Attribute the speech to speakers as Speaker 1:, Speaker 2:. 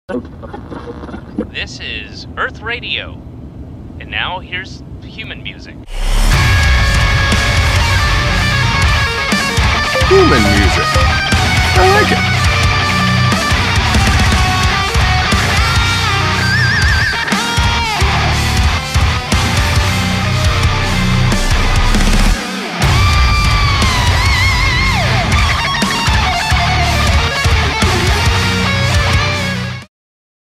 Speaker 1: This is Earth Radio, and now here's human music.
Speaker 2: Human music. I like it.